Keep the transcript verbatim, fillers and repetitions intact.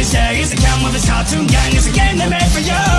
days to come with this cartoon gang. It's a game they made for you.